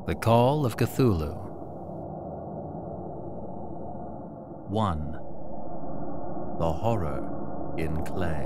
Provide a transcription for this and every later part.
The Call of Cthulhu. 1. The Horror in Clay.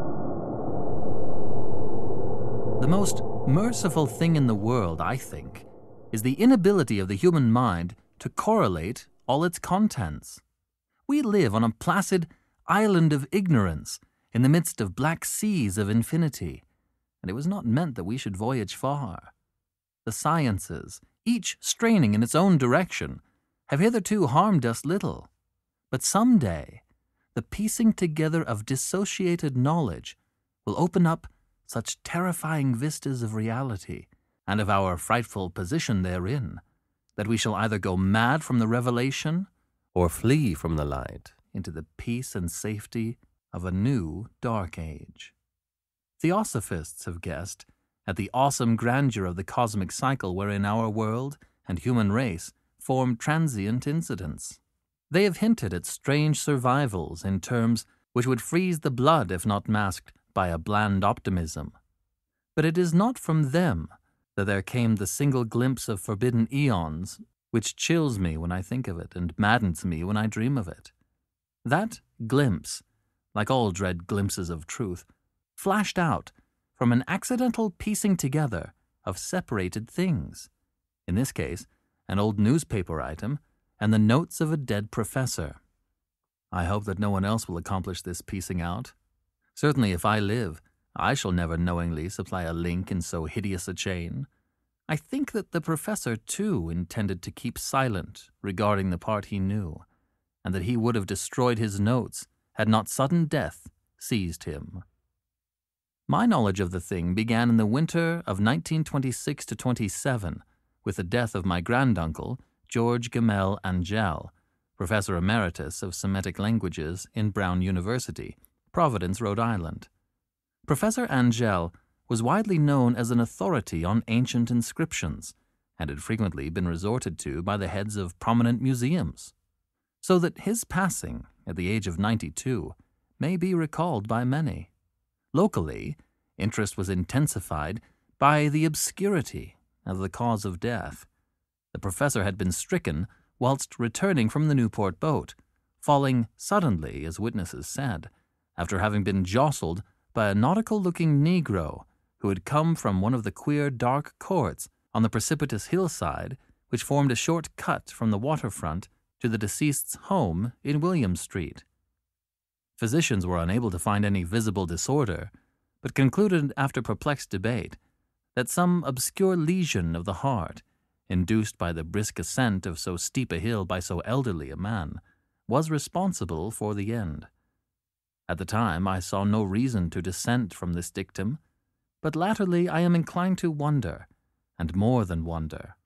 The most merciful thing in the world, I think, is the inability of the human mind to correlate all its contents. We live on a placid island of ignorance in the midst of black seas of infinity, and it was not meant that we should voyage far. The sciences, each straining in its own direction, have hitherto harmed us little. But some day, the piecing together of dissociated knowledge will open up such terrifying vistas of reality and of our frightful position therein, that we shall either go mad from the revelation or flee from the light into the peace and safety of a new dark age. Theosophists have guessed at the awesome grandeur of the cosmic cycle wherein our world and human race form transient incidents. They have hinted at strange survivals in terms which would freeze the blood if not masked by a bland optimism. But it is not from them that there came the single glimpse of forbidden eons which chills me when I think of it and maddens me when I dream of it. That glimpse, like all dread glimpses of truth, flashed out from an accidental piecing together of separated things. In this case, an old newspaper item and the notes of a dead professor. I hope that no one else will accomplish this piecing out. Certainly if I live, I shall never knowingly supply a link in so hideous a chain. I think that the professor, too, intended to keep silent regarding the part he knew, and that he would have destroyed his notes had not sudden death seized him. My knowledge of the thing began in the winter of 1926 to 27, with the death of my granduncle, George Gamel Angell, Professor Emeritus of Semitic Languages in Brown University, Providence, Rhode Island. Professor Angell was widely known as an authority on ancient inscriptions, and had frequently been resorted to by the heads of prominent museums, so that his passing, at the age of 92, may be recalled by many. Locally, interest was intensified by the obscurity of the cause of death. The professor had been stricken whilst returning from the Newport boat, falling suddenly, as witnesses said, after having been jostled by a nautical-looking Negro who had come from one of the queer dark courts on the precipitous hillside which formed a short cut from the waterfront to the deceased's home in William Street. Physicians were unable to find any visible disorder, but concluded after perplexed debate that some obscure lesion of the heart, induced by the brisk ascent of so steep a hill by so elderly a man, was responsible for the end. At the time I saw no reason to dissent from this dictum, but latterly I am inclined to wonder, and more than wonder.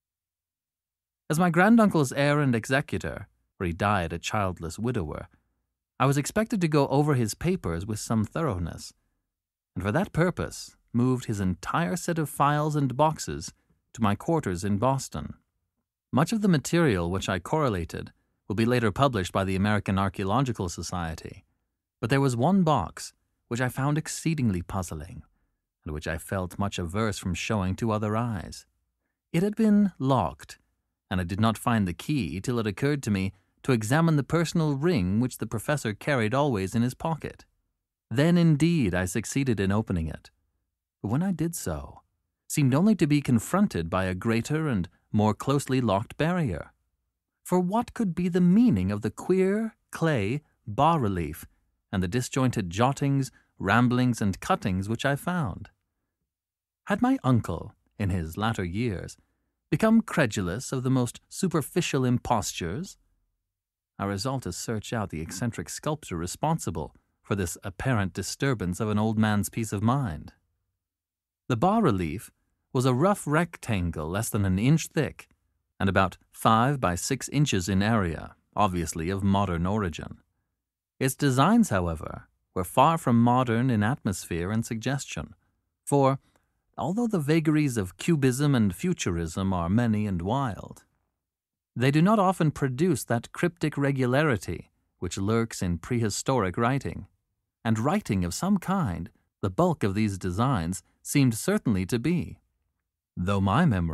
As my granduncle's heir and executor, for he died a childless widower, I was expected to go over his papers with some thoroughness, and for that purpose moved his entire set of files and boxes to my quarters in Boston. Much of the material which I correlated will be later published by the American Archaeological Society, but there was one box which I found exceedingly puzzling, and which I felt much averse from showing to other eyes. It had been locked, and I did not find the key till it occurred to me to examine the personal ring which the professor carried always in his pocket. Then indeed I succeeded in opening it, but when I did so, seemed only to be confronted by a greater and more closely locked barrier. For what could be the meaning of the queer clay bas-relief and the disjointed jottings, ramblings, and cuttings which I found? Had my uncle, in his latter years, become credulous of the most superficial impostures? I resolved to search out the eccentric sculptor responsible for this apparent disturbance of an old man's peace of mind. The bas-relief was a rough rectangle less than an inch thick, and about 5 by 6 inches in area, obviously of modern origin. Its designs, however, were far from modern in atmosphere and suggestion, for, although the vagaries of cubism and futurism are many and wild, they do not often produce that cryptic regularity which lurks in prehistoric writing, and writing of some kind the bulk of these designs seemed certainly to be, though my memory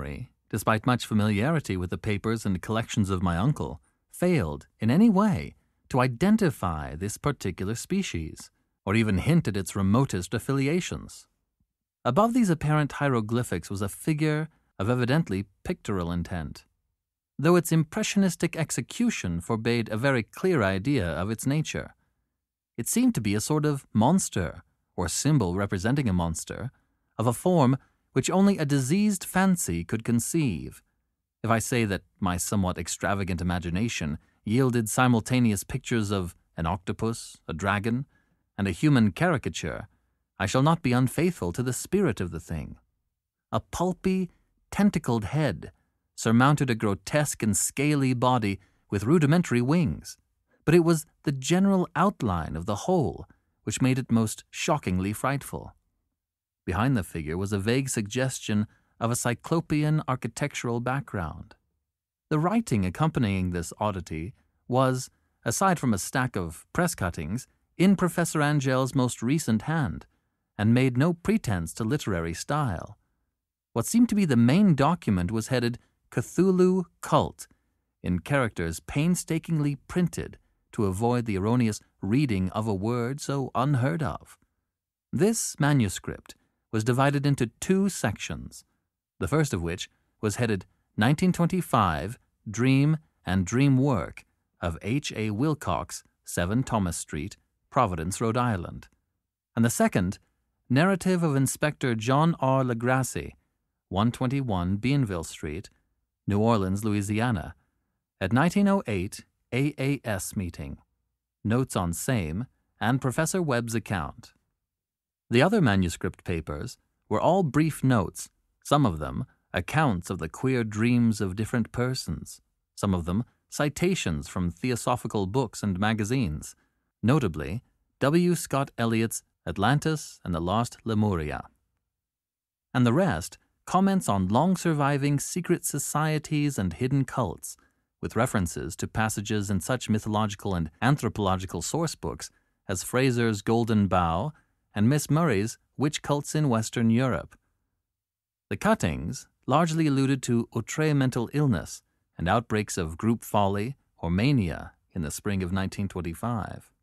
despite much familiarity with the papers and collections of my uncle, failed in any way to identify this particular species, or even hint at its remotest affiliations. Above these apparent hieroglyphics was a figure of evidently pictorial intent, though its impressionistic execution forbade a very clear idea of its nature. It seemed to be a sort of monster, or symbol representing a monster, of a form which only a diseased fancy could conceive. If I say that my somewhat extravagant imagination yielded simultaneous pictures of an octopus, a dragon, and a human caricature, I shall not be unfaithful to the spirit of the thing. A pulpy, tentacled head surmounted a grotesque and scaly body with rudimentary wings, but it was the general outline of the whole which made it most shockingly frightful. Behind the figure was a vague suggestion of a cyclopean architectural background. The writing accompanying this oddity was, aside from a stack of press cuttings, in Professor Angel's most recent hand, and made no pretense to literary style. What seemed to be the main document was headed Cthulhu Cult, in characters painstakingly printed to avoid the erroneous reading of a word so unheard of. This manuscript was divided into 2 sections, the first of which was headed 1925 Dream and Dream Work of H.A. Wilcox, 7 Thomas Street, Providence, Rhode Island, and the second, Narrative of Inspector John R. Legrassi, 121 Beanville Street, New Orleans, Louisiana, at 1908 AAS meeting, notes on same, and Professor Webb's account. The other manuscript papers were all brief notes, some of them accounts of the queer dreams of different persons, some of them citations from theosophical books and magazines, notably W. Scott Eliot's Atlantis and the Lost Lemuria. And the rest comments on long-surviving secret societies and hidden cults, with references to passages in such mythological and anthropological source books as Fraser's Golden Bough and Miss Murray's Witch Cults in Western Europe. The cuttings largely alluded to outre mental illness and outbreaks of group folly or mania in the spring of 1925.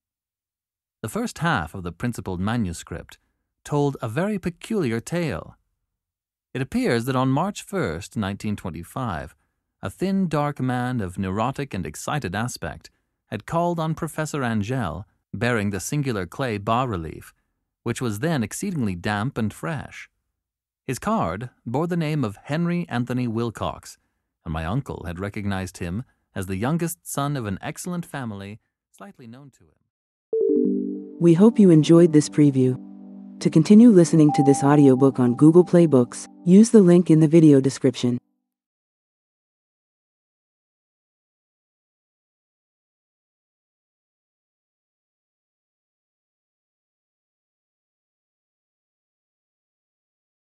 The first half of the principal manuscript told a very peculiar tale. It appears that on March 1st, 1925, a thin, dark man of neurotic and excited aspect had called on Professor Angel, bearing the singular clay bas-relief, which was then exceedingly damp and fresh. His card bore the name of Henry Anthony Wilcox, and my uncle had recognized him as the youngest son of an excellent family slightly known to him. We hope you enjoyed this preview. To continue listening to this audiobook on Google Play Books, use the link in the video description.